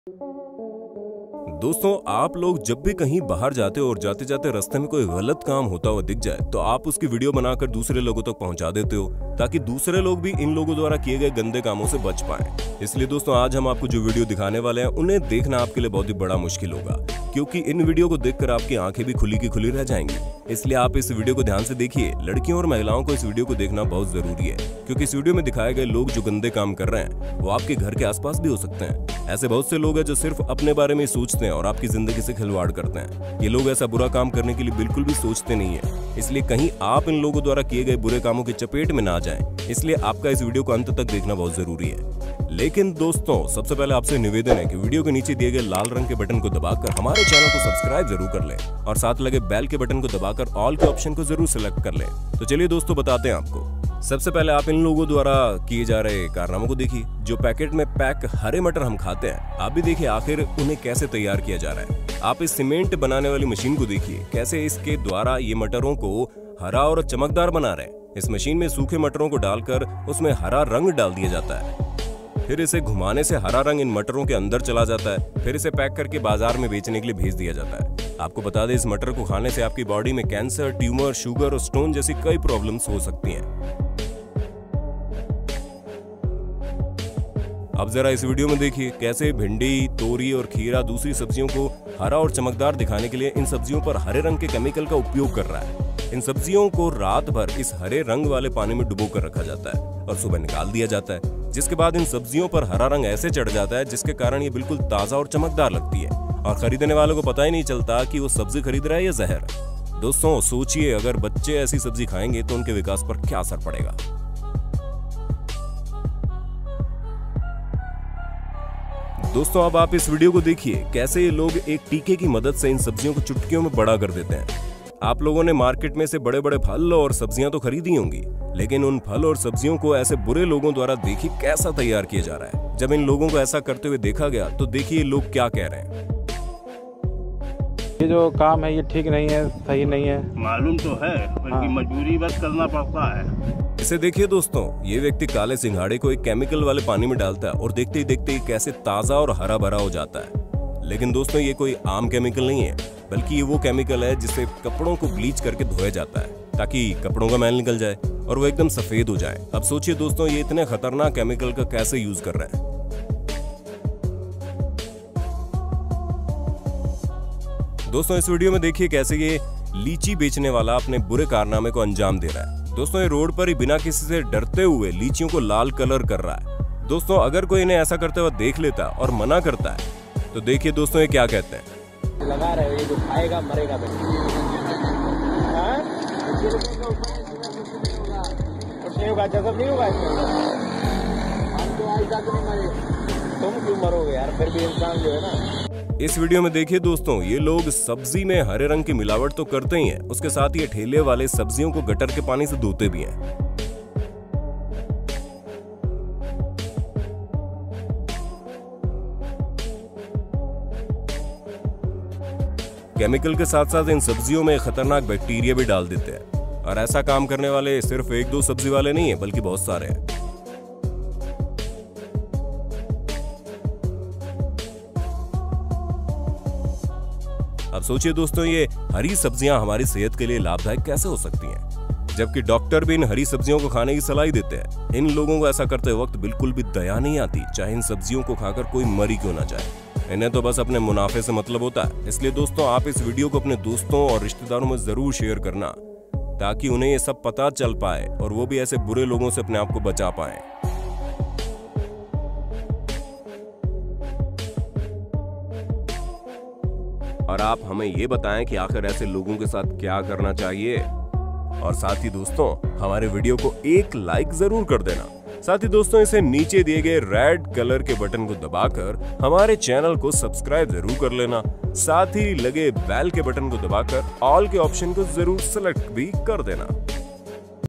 दोस्तों, आप लोग जब भी कहीं बाहर जाते हो और जाते जाते रास्ते में कोई गलत काम होता हुआ दिख जाए तो आप उसकी वीडियो बनाकर दूसरे लोगों तक पहुंचा देते हो ताकि दूसरे लोग भी इन लोगों द्वारा किए गए गंदे कामों से बच पाएं। इसलिए दोस्तों, आज हम आपको जो वीडियो दिखाने वाले हैं उन्हें देखना आपके लिए बहुत ही बड़ा मुश्किल होगा, क्योंकि इन वीडियो को देखकर आपकी आंखें भी खुली की खुली रह जाएंगी। इसलिए आप इस वीडियो को ध्यान से देखिए। लड़कियों और महिलाओं को इस वीडियो को देखना बहुत जरूरी है, क्योंकि इस वीडियो में दिखाए गए लोग जो गंदे काम कर रहे हैं वो आपके घर के आसपास भी हो सकते हैं। ऐसे बहुत से लोग हैं जो सिर्फ अपने बारे में सोचते हैं और आपकी जिंदगी से खिलवाड़ करते हैं। ये लोग ऐसा बुरा काम करने के लिए बिल्कुल भी सोचते नहीं है, इसलिए कहीं आप इन लोगों द्वारा किए गए बुरे कामों की चपेट में ना जाएं। इसलिए आपका इस वीडियो को अंत तक देखना बहुत जरूरी है। लेकिन दोस्तों, सबसे पहले आपसे निवेदन है कि वीडियो के नीचे दिए गए लाल रंग के बटन को दबाकर हमारे चैनल को सब्सक्राइब जरूर कर लें और साथ लगे बेल के बटन को दबाकर ऑल के ऑप्शन को जरूर सिलेक्ट कर लें। तो चलिए दोस्तों, बताते हैं आपको। सबसे पहले आप इन लोगों द्वारा किए जा रहे कारनामों को देखिए। जो पैकेट में पैक हरे मटर हम खाते हैं, आप भी देखिए आखिर उन्हें कैसे तैयार किया जा रहा है। आप इस सीमेंट बनाने वाली मशीन को देखिए, कैसे इसके द्वारा ये मटरों को हरा और चमकदार बना रहे हैं। इस मशीन में सूखे मटरों को डालकर उसमें हरा रंग डाल दिया जाता है, फिर इसे घुमाने से हरा रंग इन मटरों के अंदर चला जाता है, फिर इसे पैक करके बाजार में बेचने के लिए भेज दिया जाता है। आपको बता दें, इस मटर को खाने से आपकी बॉडी में कैंसर, ट्यूमर, शुगर और स्टोन जैसी कई प्रॉब्लम्स हो सकती हैं। अब जरा इस वीडियो में देखिए कैसे भिंडी, तोरी और खीरा दूसरी सब्जियों को हरा और चमकदार दिखाने के लिए इन सब्जियों पर हरे रंग के केमिकल का उपयोग कर रहा है। इन सब्जियों को रात भर इस हरे रंग वाले पानी में डुबो कर रखा जाता है और सुबह निकाल दिया जाता है, जिसके बाद इन सब्जियों पर हरा रंग ऐसे चढ़ जाता है जिसके कारण ये बिल्कुल ताजा और चमकदार लगती है और खरीदने वालों को पता ही नहीं चलता कि वो सब्जी खरीद रहा है या जहर। दोस्तों सोचिए, अगर बच्चे ऐसी सब्जी खाएंगे तो उनके विकास पर क्या असर पड़ेगा। दोस्तों, अब आप इस वीडियो को देखिए कैसे ये लोग एक टीके की मदद से इन सब्जियों को चुटकियों में बड़ा कर देते हैं। आप लोगों ने मार्केट में से बड़े बड़े फल और सब्जियां तो खरीदी होंगी, लेकिन उन फल और सब्जियों को ऐसे बुरे लोगों द्वारा देखिए कैसा तैयार किया जा रहा है। जब इन लोगों को ऐसा करते हुए देखा गया तो देखिए लोग क्या कह रहे हैं। ये जो काम है ये ठीक नहीं है, सही नहीं है। मालूम तो है, बल्कि मजबूरी बस करना पड़ता है। इसे देखिए दोस्तों, ये व्यक्ति काले सिंघाड़े को एक केमिकल वाले पानी में डालता है और देखते ही देखते ही कैसे ताजा और हरा भरा हो जाता है। लेकिन दोस्तों, ये कोई आम केमिकल नहीं है, बल्कि ये वो केमिकल है जिससे कपड़ों को ब्लीच करके धोया जाता है ताकि कपड़ों का मैल निकल जाए और वो एकदम सफेद हो जाए। अब सोचिए दोस्तों, ये इतने खतरनाक केमिकल का कैसे यूज कर रहे हैं। दोस्तों, इस वीडियो में देखिए कैसे ये लीची बेचने वाला अपने बुरे कारनामे को अंजाम दे रहा है। दोस्तों, ये रोड पर ही बिना किसी से डरते हुए लीचियों को लाल कलर कर रहा है। दोस्तों, अगर कोई इन्हें ऐसा करते हुए देख लेता और मना करता है तो देखिए दोस्तों ये क्या कहते हैं। लगा रहे हो, ये जो खाएगा मरेगा तो कुछ नहीं होगा, जगह नहीं होगा, हम तो आज तक नहीं मरे, तुम क्यों मरोगे यार, फिर भी इंसान जो है ना। इस वीडियो में देखिए दोस्तों, ये लोग सब्जी में हरे रंग की मिलावट तो करते ही हैं, उसके साथ ये ठेले वाले सब्जियों को गटर के पानी से धोते भी हैं। केमिकल के साथ साथ इन सब्जियों में खतरनाक बैक्टीरिया भी डाल देते हैं और ऐसा काम करने वाले सिर्फ एक दो सब्जी वाले नहीं है, बल्कि बहुत सारे हैं। अब सोचिए दोस्तों, ये हरी सब्जियां हमारी सेहत के लिए लाभदायक कैसे हो सकती हैं, जबकि डॉक्टर भी इन हरी सब्जियों को खाने की सलाह देते हैं। इन लोगों को ऐसा करते वक्त बिल्कुल भी दया नहीं आती, चाहे इन सब्जियों को खाकर कोई मरी क्यों ना जाए। इन्हें तो बस अपने मुनाफे से मतलब होता है। इसलिए दोस्तों, आप इस वीडियो को अपने दोस्तों और रिश्तेदारों में जरूर शेयर करना, ताकि उन्हें ये सब पता चल पाए और वो भी ऐसे बुरे लोगों से अपने आप को बचा पाए। और आप हमें ये बताएं कि आखिर ऐसे लोगों के साथ क्या करना चाहिए। और साथ ही दोस्तों, हमारे वीडियो को एक लाइक जरूर कर देना। साथ ही दोस्तों, इसे नीचे दिए गए रेड कलर के बटन को दबाकर हमारे चैनल को सब्सक्राइब जरूर कर लेना। साथ ही लगे बेल के बटन को दबाकर ऑल के ऑप्शन को जरूर सेलेक्ट भी कर देना।